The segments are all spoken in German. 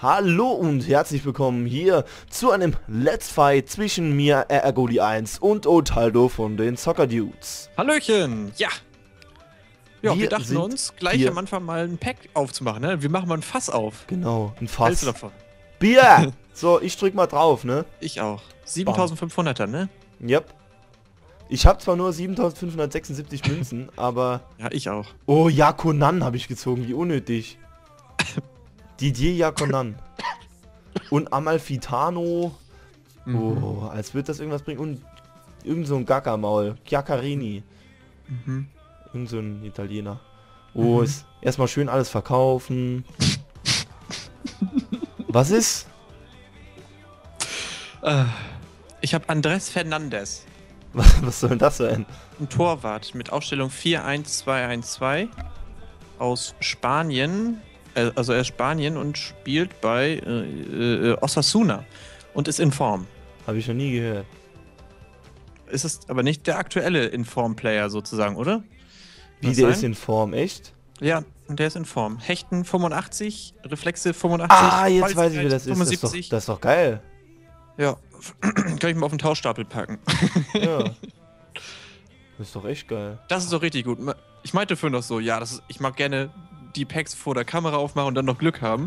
Hallo und herzlich willkommen hier zu einem Let's Fight zwischen mir, Ergoli1 und Otaldo von den Soccer Dudes. Hallöchen, ja. Ja, wir dachten sind uns, gleich hier am Anfang mal ein Pack aufzumachen, ne? Wir machen mal ein Fass auf. Genau, ein Was hältst du Fass. davon? Bier! So, ich drück mal drauf, ne? Ich auch. 7500er, ne? Yep. Ich habe zwar nur 7576 Münzen, aber... Ja, ich auch. Oh, Yakonan habe ich gezogen, wie unnötig. Didier Yakonan. Und Amalfitano. Oh, als würde das irgendwas bringen. Und irgend so ein Gackermaul. Chiaccarini. Irgend so ein Italiener. Oh, ist erstmal schön alles verkaufen. Was ist? Ich habe Andrés Fernandes. Was soll denn das sein? Ein Torwart mit Aufstellung 4-1-2-1-2 aus Spanien. Also er ist Spanien und spielt bei Osasuna und ist in Form. Habe ich noch nie gehört. Ist es aber nicht der aktuelle Inform-Player sozusagen, oder? Wie, Das der sein? ist in Form, echt? Ja, der ist in Form. Hechten 85, Reflexe 85. Ah, jetzt weiß ich, wer das ist. 75. Das ist doch geil. Ja, kann ich mal auf den Tauschstapel packen. Ja. Das ist doch echt geil. Das ist doch richtig gut. Ich meinte vorhin noch so, ja, ich mag gerne die Packs vor der Kamera aufmachen und dann noch Glück haben.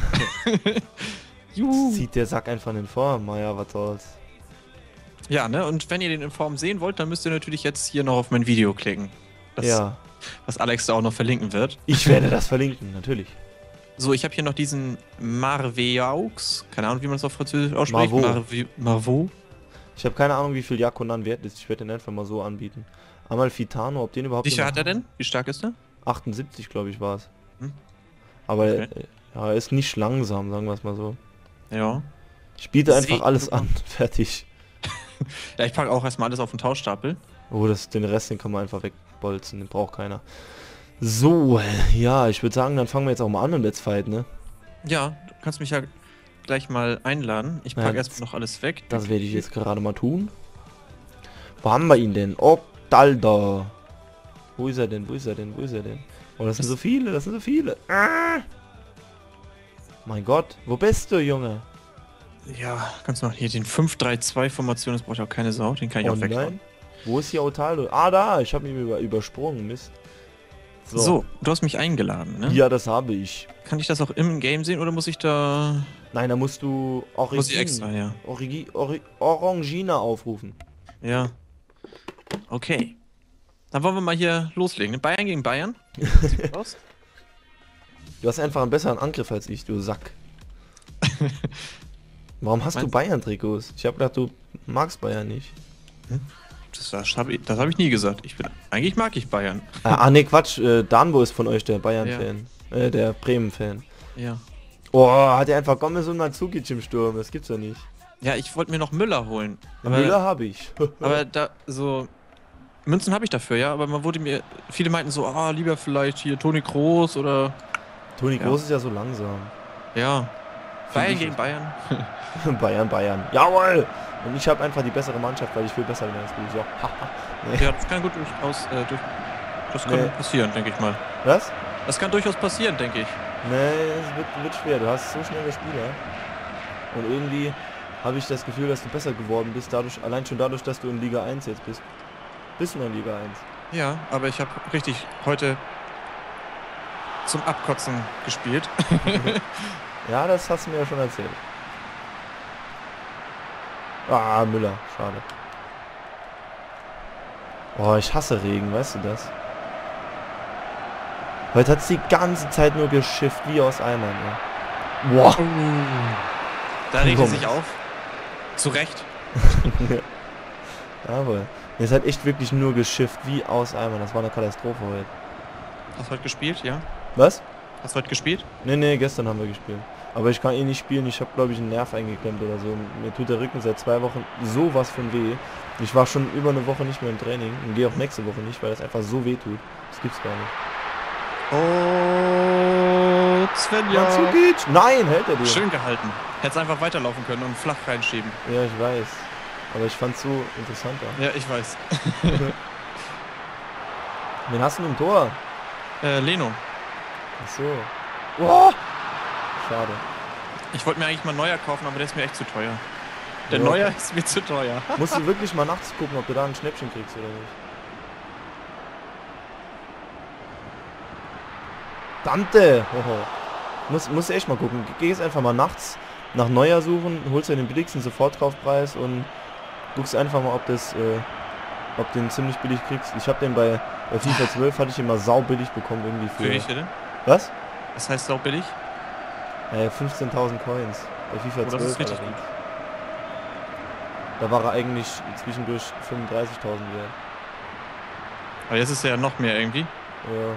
Juhu. Zieht der Sack einfach in Form. Naja, was soll's. Ja, ne? Und wenn ihr den in Form sehen wollt, dann müsst ihr natürlich jetzt hier noch auf mein Video klicken. Ja. Was Alex da auch noch verlinken wird. Ich werde das verlinken, natürlich. So, ich habe hier noch diesen Marveaux. Keine Ahnung, wie man es auf Französisch ausspricht. Marvaux. Ich habe keine Ahnung, wie viel Yakonan wert ist. Ich werde den einfach mal so anbieten. Amalfitano, ob den überhaupt... Wie viel hat er denn? Wie stark ist er? 78, glaube ich, war es. Hm. Aber Okay. ja, er ist nicht langsam, sagen wir es mal so. Ja. Ich biete einfach Seh- alles an. Fertig. Ja, ich packe auch erstmal alles auf den Tauschstapel. Oh, den Rest, den kann man einfach wegbolzen. Den braucht keiner. So, ja, ich würde sagen, dann fangen wir jetzt auch mal an im Let's Fight, ne? Ja, du kannst mich ja gleich mal einladen. Ich packe Ja, erstmal noch alles weg. Das werde ich jetzt gerade mal tun. Wo haben wir ihn denn? Otaldo. Wo ist er denn? Wo ist er denn? Wo ist er denn? Oh, das sind so viele, das sind so viele. Ah! Mein Gott, wo bist du, Junge? Ja, kannst du noch hier den 5-3-2-Formation, das braucht ja auch keine Sau, den kann ich Oh auch weghauen. nein. Wo ist hier Otaldo? Ah, da, ich habe ihn übersprungen, Mist. So, du hast mich eingeladen, ne? Ja, das habe ich. Kann ich das auch im Game sehen oder muss ich da... Nein, da musst du Muss ich extra, ja. Orangina aufrufen. Ja. Okay. Dann wollen wir mal hier loslegen. Ne? Bayern gegen Bayern. Sieht gut aus. Du hast einfach einen besseren Angriff als ich, du Sack. Warum hast du Meinst- Bayern-Trikots? Ich habe gedacht, du magst Bayern nicht. Das hab ich nie gesagt. Eigentlich mag ich Bayern. Ne, Quatsch. Danbo ist von euch der Bayern-Fan. Der Bremen-Fan. Ja. Oh, hat er einfach Gomez und Mandzukic im Sturm. Das gibt's ja nicht. Ja, ich wollte mir noch Müller holen. Aber, Müller habe ich. aber da so... Münzen habe ich dafür, ja, aber viele meinten so, lieber vielleicht hier Toni Kroos oder... Toni Ja. Kroos ist ja so langsam. Ja. Bayern ich gegen es. Bayern. Bayern. Jawohl! Und ich habe einfach die bessere Mannschaft, weil ich viel besser bin als du. So. Haha. Nee. Ja, das kann gut das kann Nee. passieren, denke ich mal. Was? Das kann durchaus passieren, denke ich. Nee, es wird schwer. Du hast so schnelle Spieler. Und irgendwie habe ich das Gefühl, dass du besser geworden bist, allein schon dadurch, dass du in Liga 1 jetzt bist. Bist du noch in Liga 1? Ja, aber ich habe richtig heute zum Abkotzen gespielt. Ja, das hast du mir ja schon erzählt. Ah, Müller. Schade. Oh, ich hasse Regen, weißt du das? Heute hat es die ganze Zeit nur geschifft, wie aus Eimern, ey. Boah. Da regt er Komm. sich auf. Zu Recht. Jawohl. Es hat echt wirklich nur geschifft, wie aus Eimern. Das war eine Katastrophe heute. Hast du heute gespielt, ja? Was? Hast du heute gespielt? Nee, gestern haben wir gespielt. Aber ich kann eh nicht spielen, ich habe glaube ich einen Nerv eingeklemmt oder so. Mir tut der Rücken seit 2 Wochen sowas von weh. Ich war schon über eine Woche nicht mehr im Training und gehe auch nächste Woche nicht, weil das einfach so weh tut. Das gibt's gar nicht. Oh, Svenja. Mandzukic! Nein, hält er den. Schön gehalten. Hättest einfach weiterlaufen können und flach reinschieben. Ja, ich weiß. Aber ich fand's so interessanter. Ja, ich weiß. Wen hast du im Tor? Leno. Ach so. Oh! Schade. Ich wollte mir eigentlich mal Neuer kaufen, aber der ist mir echt zu teuer. Der Ja. Neuer ist mir zu teuer. Musst du wirklich mal nachts gucken, ob du da ein Schnäppchen kriegst oder nicht. Dante! Hoho. Musst du echt mal gucken. Geh jetzt einfach mal nachts nach Neuer suchen, holst dir den billigsten Sofortkaufpreis und guckst einfach mal, ob du den ziemlich billig kriegst. Ich habe den bei FIFA 12 hatte ich immer saubillig bekommen irgendwie Für wie viel denn? Was? Das heißt auch billig? 15.000 Coins. Bei FIFA Oh, das 12 ist richtig allerdings. Da war er eigentlich zwischendurch 35.000 wert. Aber jetzt ist er ja noch mehr irgendwie. Ja.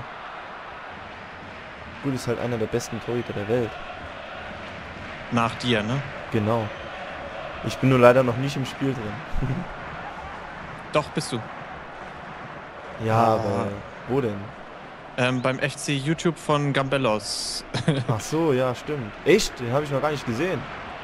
Gut, ist halt einer der besten Torhüter der Welt. Nach dir, ne? Genau. Ich bin nur leider noch nicht im Spiel drin. Doch, bist du. Ja, Ah. aber wo denn? Beim FC YouTube von Gambellos. Ach so, ja, stimmt. Echt? Den habe ich noch gar nicht gesehen.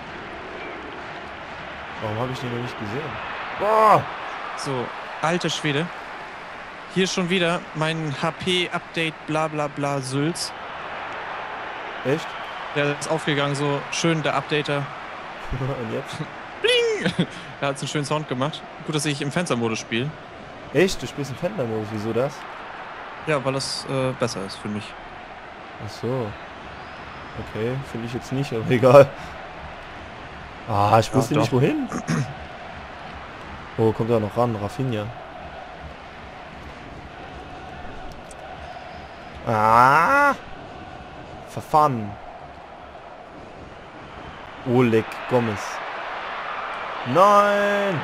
Warum habe ich den noch nicht gesehen? Boah! So, alter Schwede. Hier schon wieder mein HP-Update bla bla bla Sülz. Echt? Der ist aufgegangen, so schön der Updater. Und jetzt? Bling! Er hat einen schönen Sound gemacht. Gut, dass ich im Fenstermodus spiele. Echt? Du spielst im Fender-Modus, wieso das? Ja, weil das besser ist für mich. Ach so. Okay, finde ich jetzt nicht, aber egal. Ah, ich wusste doch. nicht wohin. Oh, kommt da noch ran, Rafinha. Ah! Verfahren. Oleg Gomez. Nein!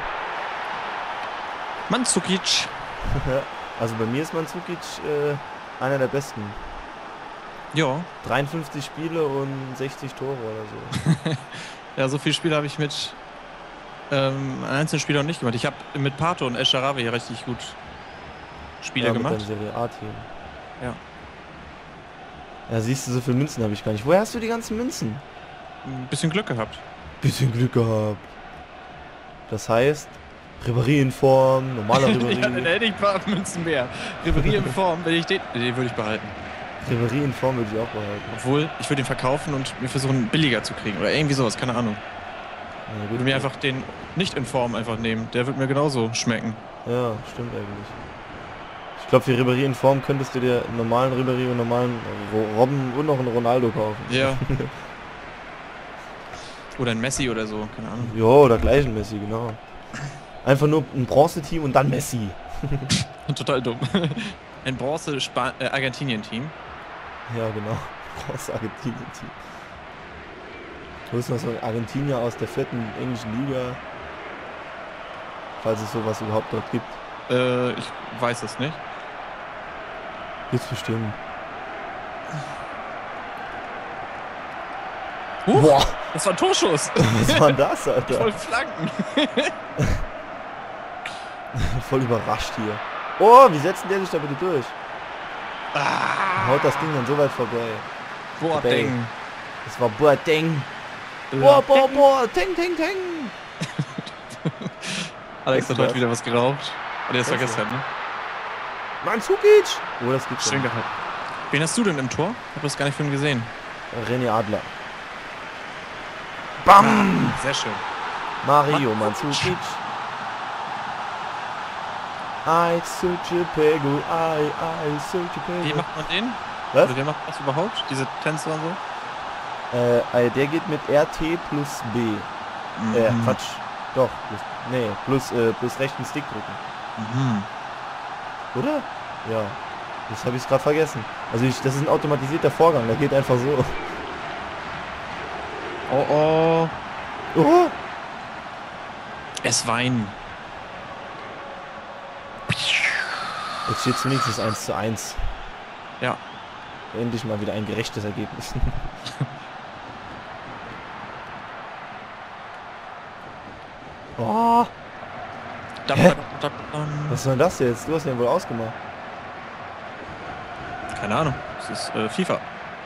Mandzukic. Also bei mir ist Mandzukic einer der besten. Ja. 53 Spiele und 60 Tore oder so. Ja, so viele Spiele habe ich mit einzelnen Spielern nicht gemacht. Ich habe mit Pato und El Sharawi hier richtig gut Spiele Mit gemacht. deinem Serie A-Team. Ja. Ja, siehst du, so viele Münzen habe ich gar nicht. Woher hast du die ganzen Münzen? Ein bisschen Glück gehabt. Bisschen Glück gehabt. Das heißt, Ribéry in Form, normaler Ja, dann Ribéry. hätte ich ein paar Münzen mehr. Ribéry in Form, wenn ich den würde ich behalten. Ribéry in Form würde ich auch behalten. Obwohl, ich würde ihn verkaufen und mir versuchen, billiger zu kriegen. Oder irgendwie sowas, keine Ahnung. Ja, Ich würde mir einfach den nicht in Form einfach nehmen. Der wird mir genauso schmecken. Ja, stimmt eigentlich. Ich glaube, für Ribéry in Form könntest du dir einen normalen Ribéry und einen normalen Robben und noch einen Ronaldo kaufen. Ja. Oder ein Messi oder so, keine Ahnung. Ja, oder gleich ein Messi, genau. Einfach nur ein Bronze-Team und dann Messi. Total dumm. Ein Bronze-Argentinien-Team. Ja, genau. Bronze-Argentinien-Team. Du bist noch so ein Argentinier aus der 4. englischen Liga. Falls es sowas überhaupt dort gibt. Ich weiß es nicht. Jetzt bestimmt. Boah, das war ein Torschuss. Was war denn das, Alter? Voll Flanken. Voll überrascht hier. Oh, wie setzt denn der sich da bitte durch? Haut das Ding dann so weit vorbei. Boateng. Das war Boateng. Boah, boah, boah, Teng, Teng, Teng. Alex hat Was? heute wieder was geraubt. Oder das war Was? gestern, ne? Mandzukic. Oh, das gibt's Schön ja. gehalten. Wen hast du denn im Tor? Ich hab das gar nicht von ihm gesehen. René Adler. Bam! Sehr schön. Mario Mandzukic. I search a pego, I search a Wie pego. macht man den? Was? Oder wer macht das überhaupt? Diese Tänze und so? Der geht mit RT plus B. Quatsch. Doch. Plus rechten Stick drücken. Mhm. Oder? Ja. Das habe ich gerade vergessen. Also das ist ein automatisierter Vorgang, der geht einfach so. Oh oh. Oh! Es weinen. Jetzt steht es wenigstens 1:1. Ja. Endlich mal wieder ein gerechtes Ergebnis. Oh! Hä? Was soll denn das jetzt? Du hast den wohl ausgemacht. Keine Ahnung. Das ist FIFA.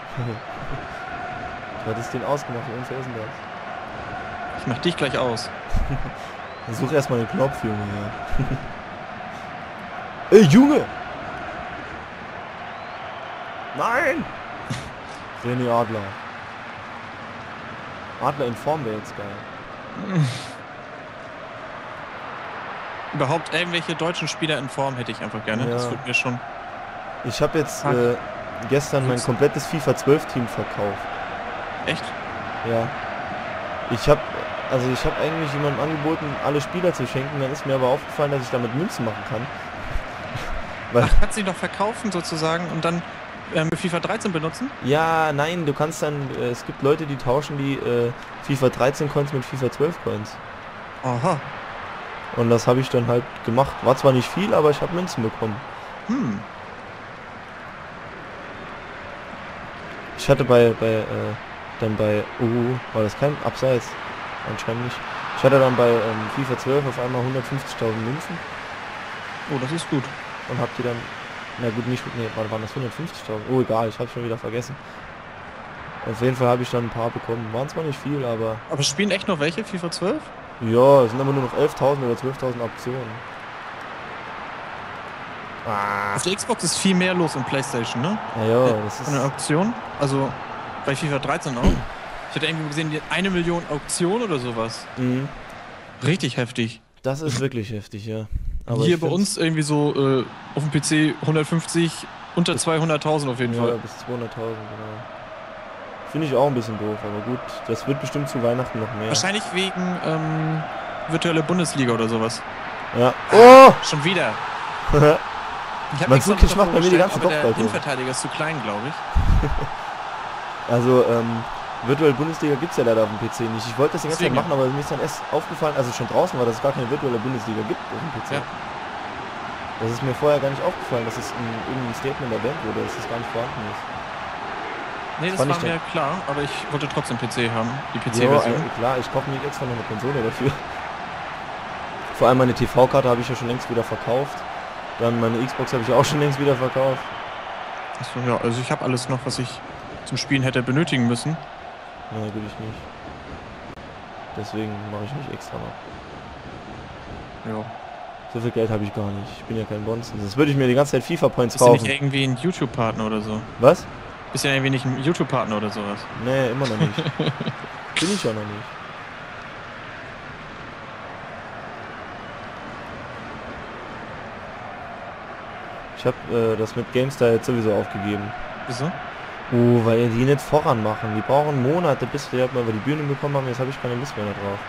Du hattest den ausgemacht, wie unfair ist denn das? Ich mach dich gleich aus. Such erstmal den Knopf, Junge. Ja. Ey, Junge! Nein! René Adler. Adler in Form wäre jetzt geil. Überhaupt irgendwelche deutschen Spieler in Form hätte ich einfach gerne. Ja. Das wird mir schon... Ich habe jetzt gestern mein komplettes FIFA 12 Team verkauft. Echt? Ja. Ich habe eigentlich jemandem angeboten, alle Spieler zu schenken, dann ist mir aber aufgefallen, dass ich damit Münzen machen kann. Weil, Ach, kannst du die noch verkaufen sozusagen und dann mit FIFA 13 benutzen? ja, nein, du kannst dann, es gibt Leute, die tauschen die FIFA 13 Coins mit FIFA 12 Coins. Aha. Und das habe ich dann halt gemacht. War zwar nicht viel, aber ich habe Münzen bekommen. Ich hatte war das kein Abseits? Anscheinend nicht. Ich hatte dann bei FIFA 12 auf einmal 150.000 Münzen Oh, das ist gut. und hab die dann, na gut, nicht, nee, waren das 150.000? Oh, egal, ich habe schon wieder vergessen. Auf jeden Fall habe ich dann ein paar bekommen. Waren zwar nicht viel, aber Aber spielen echt noch welche? FIFA 12? ja, es sind aber nur noch 11.000 oder 12.000 Optionen. Auf der Xbox ist viel mehr los in PlayStation, ne? Naja, das Von der ist... Auktion. Also bei FIFA 13 auch. Ich hatte irgendwie gesehen, die 1 Million Auktion oder sowas. Mhm. Richtig heftig. Das ist wirklich heftig, ja. Aber Hier ich bei find's- uns irgendwie so auf dem PC 150, unter 200.000 auf jeden Ja, Fall. bis 200.000, genau. Finde ich auch ein bisschen doof, aber gut, das wird bestimmt zu Weihnachten noch mehr. Wahrscheinlich wegen virtuelle Bundesliga oder sowas. Ja. Oh! Schon wieder. Ich hab Mandzukic extra macht bei mir die ganzen aber der Kopfballtore. Innenverteidiger ist zu klein, glaube ich. Also, virtuelle Bundesliga gibt es ja leider auf dem PC nicht. Ich wollte das die ganze Zeit Deswegen. machen, aber mir ist dann erst aufgefallen, also schon draußen war, dass es gar keine virtuelle Bundesliga gibt auf dem PC. Ja. Das ist mir vorher gar nicht aufgefallen, dass es in irgendeinem Statement erwähnt wurde, dass es gar nicht vorhanden ist. Nee, das Fand war ich mir klar, aber ich wollte trotzdem PC haben, die Ja, PC-Version. klar, ich kaufe mir extra noch eine Konsole dafür. Vor allem meine TV-Karte habe ich ja schon längst wieder verkauft. Dann meine Xbox habe ich auch schon längst wieder verkauft. Achso, ja, also ich habe alles noch, was ich zum Spielen hätte benötigen müssen. Na, will ich nicht. Deswegen mache ich nicht extra noch. Ja. So viel Geld habe ich gar nicht. Ich bin ja kein Bonzen. Das würde ich mir die ganze Zeit FIFA-Points Bist du nicht kaufen. irgendwie ein YouTube-Partner oder so? Was? Bist du ja irgendwie nicht ein YouTube-Partner oder sowas? Nee, immer noch nicht. Bin ich ja noch nicht. Ich habe das mit GameStar jetzt sowieso aufgegeben. Wieso? Oh, weil die nicht voran machen. Die brauchen Monate, bis wir mal über die Bühne bekommen haben. Jetzt habe ich keine Lust mehr da drauf.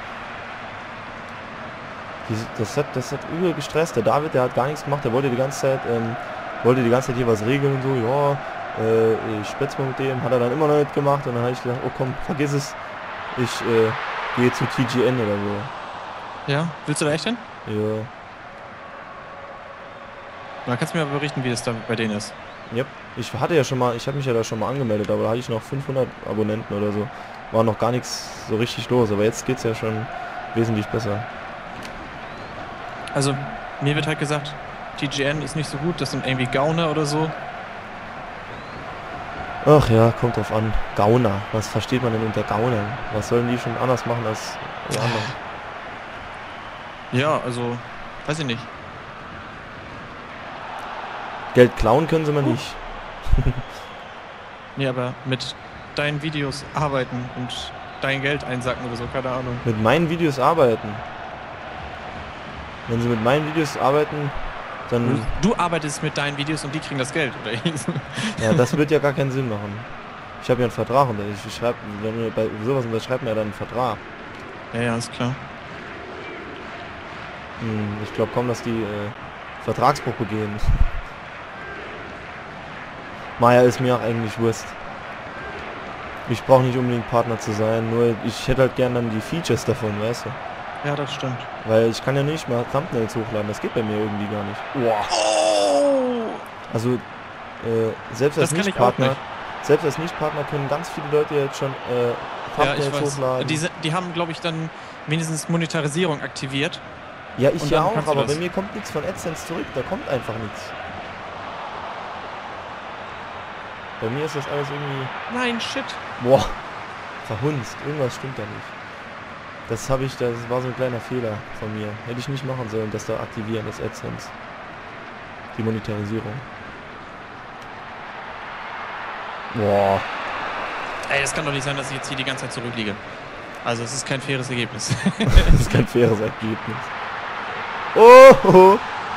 Das hat übel gestresst. Der David, der hat gar nichts gemacht. Der wollte die ganze Zeit hier was regeln und so. Ja, ich spätz mal mit dem. Hat er dann immer noch nicht gemacht. Und dann habe ich gedacht, oh komm, vergiss es. Ich gehe zu TGN oder so. Ja? Willst du da echt hin? Ja. Dann kannst du mir aber berichten, wie es da bei denen ist. Yep. Ich habe mich ja da schon mal angemeldet, aber da hatte ich noch 500 Abonnenten oder so. War noch gar nichts so richtig los, aber jetzt geht's ja schon wesentlich besser. Also, mir wird halt gesagt, TGN ist nicht so gut, das sind irgendwie Gauner oder so. Ach ja, kommt drauf an. Gauner. Was versteht man denn unter Gaunern? Was sollen die schon anders machen als die anderen? Ja, also, weiß ich nicht. Geld klauen können sie mal nicht. Nee, aber mit deinen Videos arbeiten und dein Geld einsacken oder so, keine Ahnung. Mit meinen Videos arbeiten. Wenn sie mit meinen Videos arbeiten, dann... Du arbeitest mit deinen Videos und die kriegen das Geld, oder? Ja, das wird ja gar keinen Sinn machen. Ich habe ja einen Vertrag und ich schreibe, wenn wir bei sowas unterschreibt man ja dann einen Vertrag. Ja, ist klar. Ich glaube kaum, dass die Vertragsbruch begehen. Maja ist mir auch eigentlich Wurst. Ich brauche nicht unbedingt Partner zu sein, nur ich hätte halt gern dann die Features davon, weißt du? Ja, das stimmt. Weil ich kann ja nicht mal Thumbnails hochladen, das geht bei mir irgendwie gar nicht. Wow. Oh! Also selbst als Das kann ich auch Nicht-Partner, nicht. selbst als Nicht-Partner können ganz viele Leute jetzt schon Ja, ich Thumbnails weiß. hochladen. Die haben, glaube ich, dann wenigstens Monetarisierung aktiviert. Ja, ich und ja dann auch, kannst du aber das. bei mir kommt nichts von AdSense zurück, da kommt einfach nichts. Bei mir ist das alles irgendwie... Nein, shit. Boah, verhunzt, irgendwas stimmt da nicht. Das war so ein kleiner Fehler von mir. Hätte ich nicht machen sollen, das da aktivieren, das AdSense. Die Monetarisierung. Boah. Ey, das kann doch nicht sein, dass ich jetzt hier die ganze Zeit zurückliege. Also es ist kein faires Ergebnis. Das ist kein faires Ergebnis. Oh!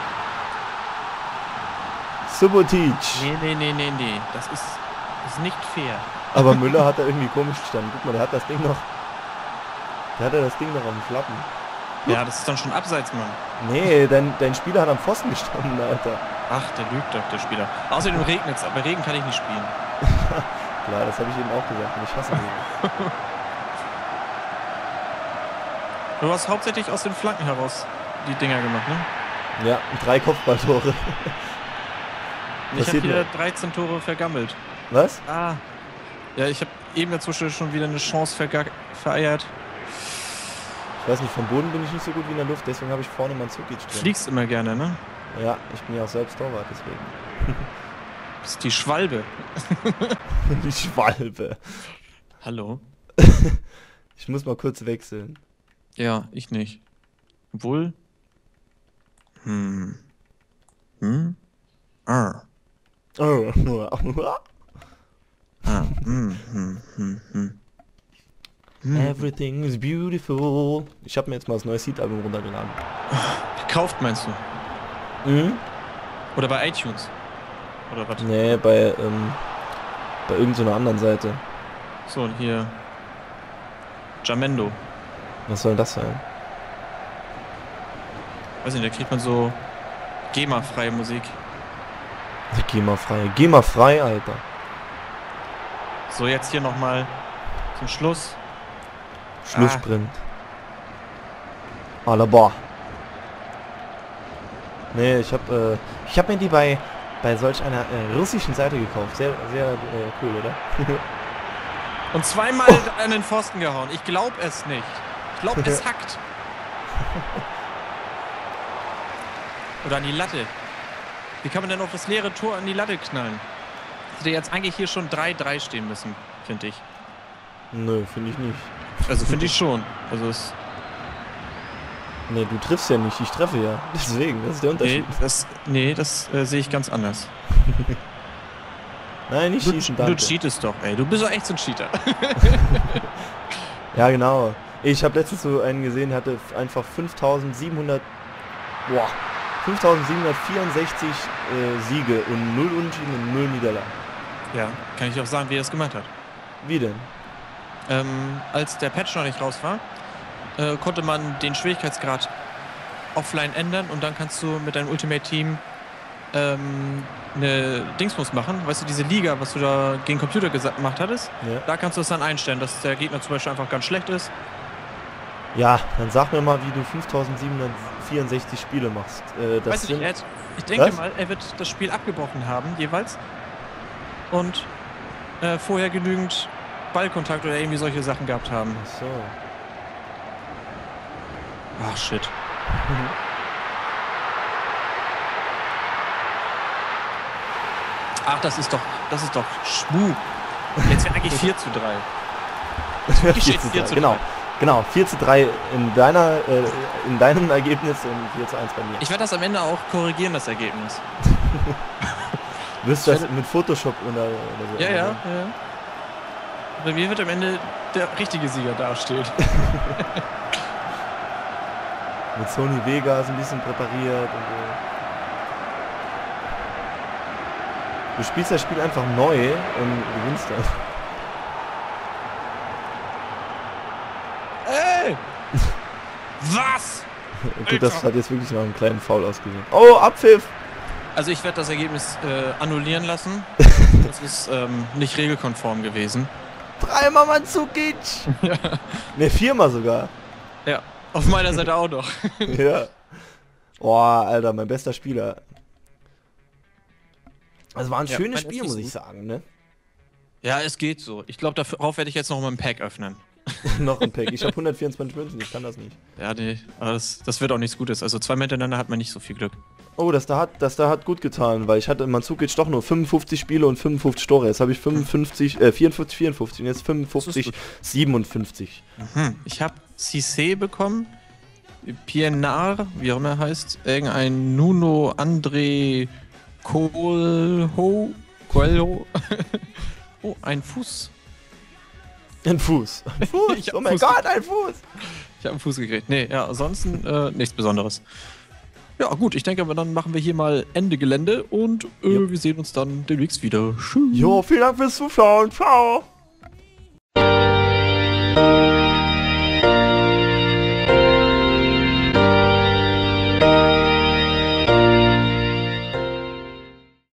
Subotic. Nee. Das ist nicht fair. Aber Müller hat da irgendwie komisch gestanden. Guck mal, der hat das Ding noch... Der hat ja das Ding noch am Schlappen. Ja, das ist dann schon abseits, Mann. Nee, dein Spieler hat am Pfosten gestanden, Alter. Ach, der lügt doch, der Spieler. Außerdem regnet es, aber Regen kann ich nicht spielen. Klar, das habe ich eben auch gesagt. Und ich hasse Regen. Du hast hauptsächlich aus den Flanken heraus die Dinger gemacht, ne? Ja, 3 Kopfballtore. Ich habe hier 13 Tore vergammelt. Was? Ah. Ja, ich habe eben dazwischen schon wieder eine Chance vereiert. Ich weiß nicht, vom Boden bin ich nicht so gut wie in der Luft, deswegen habe ich vorne Mandzukic drin. Fliegst immer gerne, ne? Ja, ich bin ja auch selbst Torwart, deswegen. Das ist die Schwalbe. Die Schwalbe. Hallo? Ich muss mal kurz wechseln. Ja, ich nicht. Obwohl... Ah. Oh. Everything is beautiful. Ich habe mir jetzt mal das neue Seed-Album runtergeladen. Gekauft, meinst du? Mhm. Oder bei iTunes? Oder was? Nee, bei irgendeiner anderen Seite. So, und hier... Jamendo. Was soll das sein? Weiß nicht, da kriegt man so GEMA-freie Musik. GEMA frei. GEMA frei, Alter. So, jetzt hier nochmal zum Schluss. Schlusssprint. Alaba. Nee, ich hab mir die bei solch einer russischen Seite gekauft. Sehr, sehr cool, oder? Und zweimal an den Pfosten gehauen. Ich glaube es nicht. Ich glaube, es hackt. Oder an die Latte. Wie kann man denn auf das leere Tor an die Latte knallen? Hätte jetzt eigentlich hier schon 3-3 stehen müssen, finde ich. Nö, finde ich nicht. Also finde ich schon. Also es... Nee, du triffst ja nicht, ich treffe ja. Deswegen, das ist der Unterschied. Nee, das sehe ich ganz anders. Nein, nicht schießen, danke. Du cheatest doch, ey. Du bist doch echt so ein Cheater. Ja, genau. Ich habe letztens so einen gesehen, der hatte einfach 5764 Siege und 0 Unentschieden und 0 Niederlagen. Ja, kann ich auch sagen, wie er das gemacht hat. Wie denn? Als der Patch noch nicht raus war, konnte man den Schwierigkeitsgrad offline ändern und dann kannst du mit deinem Ultimate-Team eine Dingsbums machen. Weißt du, diese Liga, was du da gegen Computer gemacht hattest, Ja. da kannst du es dann einstellen, dass der Gegner zum Beispiel einfach ganz schlecht ist. Ja, dann sag mir mal, wie du 5764 Spiele machst. Weiß ich nicht, ich denke mal, er wird das Spiel abgebrochen haben, jeweils. Und vorher genügend Ballkontakt oder irgendwie solche Sachen gehabt haben. Ach so. Ach, shit. Ach, das ist doch Schmu. Jetzt wäre eigentlich 4:3. Ich stehe 4:3. Genau, 4:3 in deinem Ergebnis und 4:1 bei mir. Ich werde das am Ende auch korrigieren, das Ergebnis. Wirst du das mit Photoshop oder so? Ja. Bei mir wird am Ende der richtige Sieger dastehen. Mit Sony Vegas ein bisschen präpariert und so. Du spielst das Spiel einfach neu und gewinnst das. Ey! Was? Gut, das hat jetzt wirklich noch einen kleinen Foul ausgesehen. Oh, Abpfiff! Also ich werde das Ergebnis annullieren lassen. Das ist nicht regelkonform gewesen. 3-mal Mandzukic! Ja. Ne, 4-mal sogar. Ja, auf meiner Seite auch noch. Ja. Boah, Alter, mein bester Spieler. Das war ein schönes Spiel, muss ich sagen, ne? Ja, es geht so. Ich glaube, darauf werde ich jetzt noch mal ein Pack öffnen. Noch ein Pack. Ich habe 124 Münzen, ich kann das nicht. Ja, nee, aber das wird auch nichts Gutes. Also 2 miteinander hat man nicht so viel Glück. Oh, das da hat gut getan, weil ich hatte in Mandzukic doch nur 55 Spiele und 55 Tore. Jetzt habe ich 54 und jetzt 55, 57. Ich habe Cissé bekommen, Pienaar, wie auch immer er heißt, irgendein Nuno André Coelho. Oh, ein Fuß. Ein Fuß. Ein Fuß. Ich hab Oh einen mein Fuß Gott, ein Fuß. Ich habe einen Fuß gekriegt. Nee, ja, ansonsten nichts Besonderes. Ja, gut, ich denke aber, dann machen wir hier mal Ende Gelände und wir sehen uns dann demnächst wieder. Tschüss. Jo, vielen Dank fürs Zuschauen. Ciao.